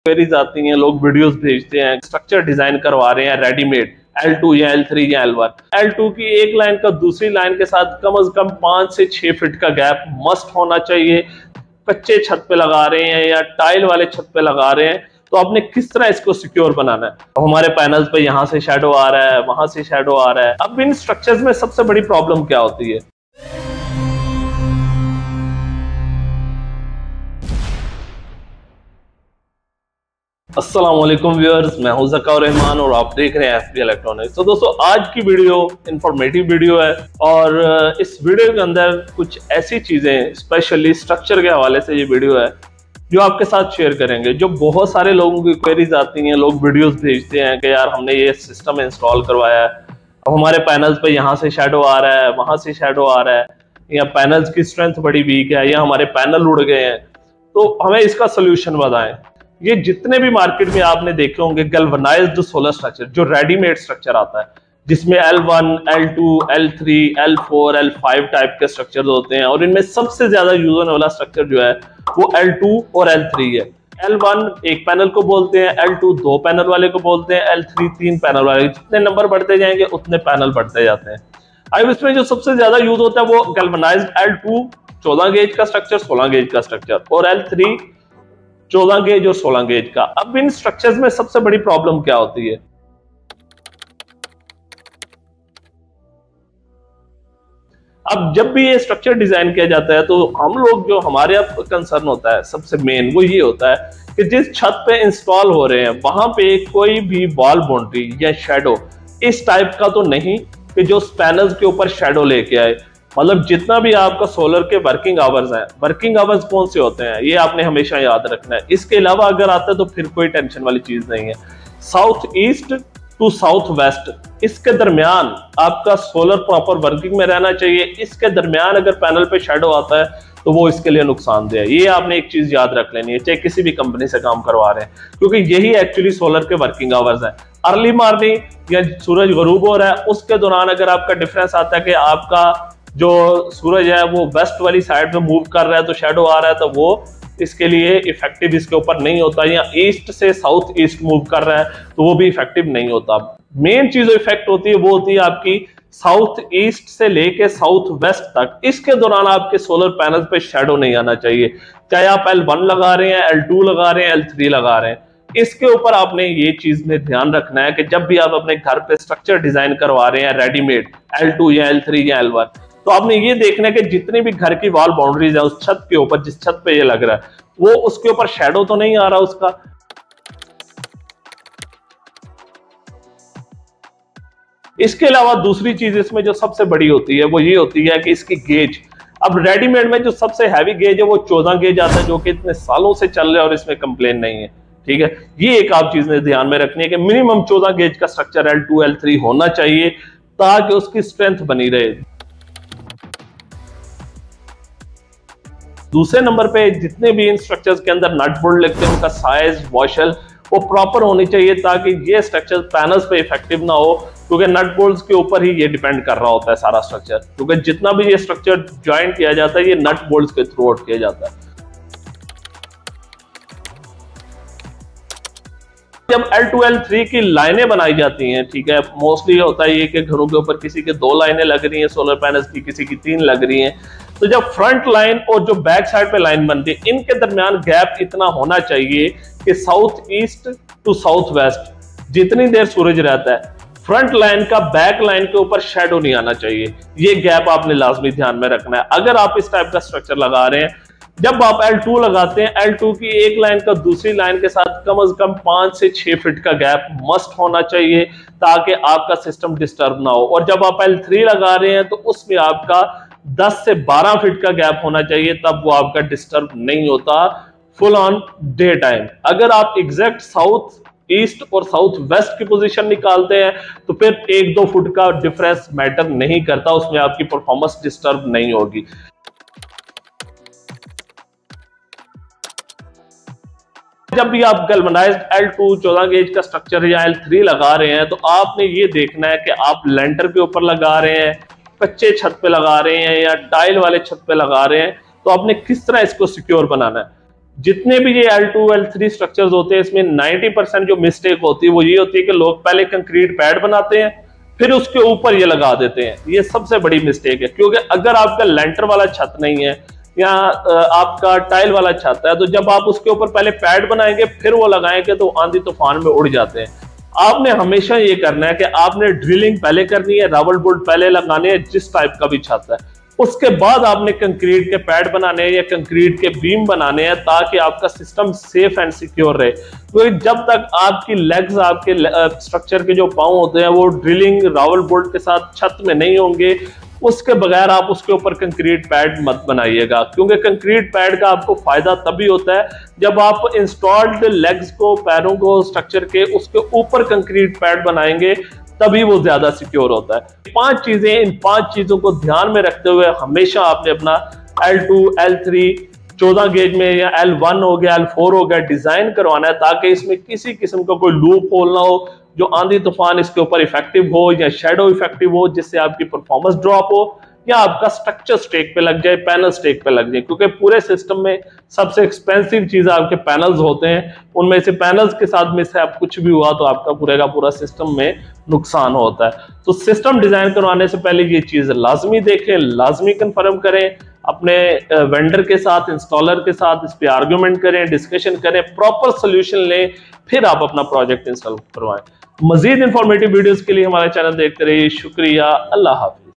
Queries आती हैं, लोग वीडियोस भेजते हैं, स्ट्रक्चर डिजाइन करवा रहे हैं रेडीमेड L2 या L3 या L1। L2 की एक लाइन का दूसरी लाइन के साथ कम से कम 5 से 6 फीट का गैप मस्ट होना चाहिए। कच्चे छत पे लगा रहे हैं या टाइल वाले छत पे लगा रहे हैं, तो आपने किस तरह इसको सिक्योर बनाना है। अब हमारे पैनल्स पे यहाँ से शैडो आ रहा है, वहां से शैडो आ रहा है। अब इन स्ट्रक्चर्स में सबसे बड़ी प्रॉब्लम क्या होती है? अस्सलाम वालेकुम व्यूअर्स, मैं हूं ज़कार रहमान और आप देख रहे हैं FB इलेक्ट्रॉनिक्स। तो दोस्तों, आज की वीडियो इंफॉर्मेटिव वीडियो है और इस वीडियो के अंदर कुछ ऐसी चीजें स्पेशली स्ट्रक्चर के हवाले से ये वीडियो है जो आपके साथ शेयर करेंगे। जो बहुत सारे लोगों की क्वेरीज आती हैं, लोग वीडियोस भेजते हैं कि यार हमने ये सिस्टम इंस्टॉल करवाया है, अब हमारे पैनल्स पे यहाँ से शैडो आ रहा है, वहां से शैडो आ रहा है, या पैनल्स की स्ट्रेंथ बड़ी वीक है, या हमारे पैनल उड़ गए हैं, तो हमें इसका सोल्यूशन बताएं। ये जितने भी मार्केट में आपने देखे होंगे गैल्वेनाइज्ड सोलर स्ट्रक्चर, जो रेडीमेड स्ट्रक्चर आता है, जिसमें L1, L2, L3, L4, L5 type के स्ट्रक्चर होते हैं, और इनमें सबसे ज्यादा यूज होने वाला स्ट्रक्चर जो है वो L2 और L3 है। L1 एक पैनल को बोलते हैं, L2 दो पैनल वाले को बोलते हैं, L3 तीन पैनल वाले। जितने नंबर बढ़ते जाएंगे उतने पैनल बढ़ते जाते हैं। अब इसमें जो सबसे ज्यादा यूज होता है वो गैल्वेनाइज्ड L2 14 गेज का स्ट्रक्चर, 16 गेज का स्ट्रक्चर, और L3 14 गेज और 16 गेज का। अब इन स्ट्रक्चर्स में सबसे बड़ी प्रॉब्लम क्या होती है? अब जब भी ये स्ट्रक्चर डिजाइन किया जाता है तो हम लोग, जो हमारे अब कंसर्न होता है सबसे मेन, वो ये होता है कि जिस छत पे इंस्टॉल हो रहे हैं वहां पे कोई भी वॉल बाउंड्री या शैडो इस टाइप का तो नहीं कि जो पैनल्स के ऊपर शैडो लेके आए। मतलब जितना भी आपका सोलर के वर्किंग आवर्स हैं, वर्किंग आवर्स कौन से होते हैं ये आपने हमेशा याद रखना है। इसके अलावा अगर आता है तो फिर कोई टेंशन वाली चीज नहीं है। South east to south west, इसके दरमियान आपका सोलर प्रॉपर वर्किंग में रहना चाहिए। इसके दरमियान अगर पैनल पे शैडो आता है तो वो इसके लिए नुकसानदेह है। ये आपने एक चीज याद रख लेनी है, चाहे किसी भी कंपनी से काम करवा रहे हैं, क्योंकि यही एक्चुअली सोलर के वर्किंग आवर्स है। अर्ली मॉर्निंग या सूरज गरूब हो रहा है उसके दौरान अगर आपका डिफरेंस आता है कि आपका जो सूरज है वो वेस्ट वाली साइड में मूव कर रहा है तो शैडो आ रहा है, तो वो इसके लिए इफेक्टिव इसके ऊपर नहीं होता। या ईस्ट से साउथ ईस्ट मूव कर रहा है तो वो भी इफेक्टिव नहीं होता। मेन चीज जो इफेक्ट होती है वो होती है आपकी साउथ ईस्ट से लेके साउथ वेस्ट तक। इसके दौरान आपके सोलर पैनल पे शैडो नहीं आना चाहिए, चाहे आप L1 लगा रहे हैं, L2 लगा रहे हैं, L3 लगा रहे हैं। इसके ऊपर आपने ये चीज में ध्यान रखना है कि जब भी आप अपने घर पे स्ट्रक्चर डिजाइन करवा रहे हैं रेडीमेड L2 या L3 या L1, तो आपने ये देखना है कि जितनी भी घर की वॉल बाउंड्रीज है उस छत के ऊपर, जिस छत पे ये लग रहा है वो उसके ऊपर शैडो तो नहीं आ रहा उसका। इसके अलावा दूसरी चीज इसमें जो सबसे बड़ी होती है वो ये होती है कि इसकी गेज। अब रेडीमेड में जो सबसे हैवी गेज है वो 14 गेज आता है, जो कि इतने सालों से चल रहा है और इसमें कंप्लेन नहीं है। ठीक है, ये एक आप चीज ध्यान में रखनी है कि मिनिमम 14 गेज का स्ट्रक्चर L2 L3 होना चाहिए ताकि उसकी स्ट्रेंथ बनी रहे। दूसरे नंबर पे जितने भी इन स्ट्रक्चर्स के अंदर नट बोल्ट लगते हैं उनका साइज, वॉशल वो प्रॉपर होनी चाहिए ताकि ये स्ट्रक्चर पैनल्स पे इफेक्टिव ना हो, क्योंकि नट बोल्ट्स के ऊपर ही ये डिपेंड कर रहा होता है सारा स्ट्रक्चर। क्योंकि जितना भी ये स्ट्रक्चर ज्वाइन किया जाता है ये नट बोल्ट्स के थ्रू आउट किया जाता है। जब L2 L3 की लाइनें बनाई जाती हैं, ठीक है, मोस्टली होता है ये कि घरों के ऊपर किसी के 2 लाइनें लग रही हैं सोलर पैनल्स की, किसी की 3 लग रही हैं, तो जब फ्रंट लाइन और जो बैक साइड पे लाइन बनती है इनके दरमियान गैप इतना होना चाहिए कि south east to south west जितनी देर सूरज रहता है फ्रंट लाइन का बैक लाइन के ऊपर शैडो नहीं आना चाहिए। ये गैप आपने लाजमी ध्यान में रखना है अगर आप इस टाइप का स्ट्रक्चर लगा रहे हैं। जब आप L2 लगाते हैं, L2 की एक लाइन का दूसरी लाइन के साथ कम से कम 5 से 6 फीट का गैप मस्ट होना चाहिए ताकि आपका सिस्टम डिस्टर्ब ना हो। और जब आप L3 लगा रहे हैं तो उसमें आपका 10 से 12 फीट का गैप होना चाहिए, तब वो आपका डिस्टर्ब नहीं होता फुल ऑन डे टाइम। अगर आप एग्जैक्ट साउथ ईस्ट और साउथ वेस्ट की पोजीशन निकालते हैं तो फिर 1-2 फुट का डिफरेंस मैटर नहीं करता, उसमें आपकी परफॉर्मेंस डिस्टर्ब नहीं होगी। जब भी आप गैल्वेनाइज्ड L2 14 गेज का स्ट्रक्चर या L3 लगा रहे हैं तो आपने ये देखना है कि आप लेंटर के ऊपर लगा रहे हैं, कच्चे छत पे लगा रहे हैं या टाइल वाले छत पे लगा रहे हैं, तो आपने किस तरह इसको सिक्योर बनाना है। जितने भी ये L2 L3 स्ट्रक्चर्स होते हैं, इसमें 90% जो मिस्टेक होती है वो ये होती है कि लोग पहले कंक्रीट पैड बनाते हैं फिर उसके ऊपर ये लगा देते हैं। ये सबसे बड़ी मिस्टेक है, क्योंकि अगर आपका लेंटर वाला छत नहीं है या आपका टाइल वाला छत है, तो जब आप उसके ऊपर पहले पैड बनाएंगे फिर वो लगाएंगे तो आंधी तूफान में उड़ जाते हैं। आपने हमेशा ये करना है कि आपने ड्रिलिंग पहले करनी है, रबड़ बोल्ट पहले लगाने हैं जिस टाइप का भी छत है, उसके बाद आपने कंक्रीट के पैड बनाने हैं या कंक्रीट के बीम बनाने हैं, ताकि आपका सिस्टम सेफ एंड सिक्योर रहे। क्योंकि जब तक आपकी लेग्स, आपके स्ट्रक्चर के जो पांव होते हैं वो ड्रिलिंग रबड़ बोल्ट के साथ छत में नहीं होंगे, उसके बगैर आप उसके ऊपर कंक्रीट पैड मत बनाइएगा। क्योंकि कंक्रीट पैड का आपको फायदा तभी होता है जब आप इंस्टॉल्ड लेग्स को, पैरों को, स्ट्रक्चर के उसके ऊपर कंक्रीट पैड बनाएंगे, तभी वो ज्यादा सिक्योर होता है। 5 चीजें, इन 5 चीजों को ध्यान में रखते हुए हमेशा आपने अपना L2 L3 14 गेज में या L1 हो गया, L4 हो गया, डिजाइन करवाना है, ताकि इसमें किसी किस्म का कोई लूप होल ना हो जो आंधी तूफान इसके ऊपर इफेक्टिव हो या शेडो इफेक्टिव हो, जिससे आपकी परफॉर्मेंस ड्रॉप हो या आपका स्ट्रक्चर स्टेक पे लग जाए, पैनल स्टेक पे लग जाए। क्योंकि पूरे सिस्टम में सबसे एक्सपेंसिव चीज आपके पैनल्स होते हैं, उनमें से पैनल्स के साथ में से आप कुछ भी हुआ तो आपका पूरे का पूरा सिस्टम में नुकसान होता है। तो सिस्टम डिजाइन करवाने से पहले ये चीज लाजमी देखें, लाजमी कंफर्म करें, अपने वेंडर के साथ, इंस्टॉलर के साथ इस पे आर्ग्यूमेंट करें, डिस्कशन करें, प्रॉपर सोल्यूशन लें, फिर आप अपना प्रोजेक्ट इंस्टॉल करवाएं। मजीद इंफॉर्मेटिव वीडियोस के लिए हमारे चैनल देखते रहिए। शुक्रिया, अल्लाह हाफिज।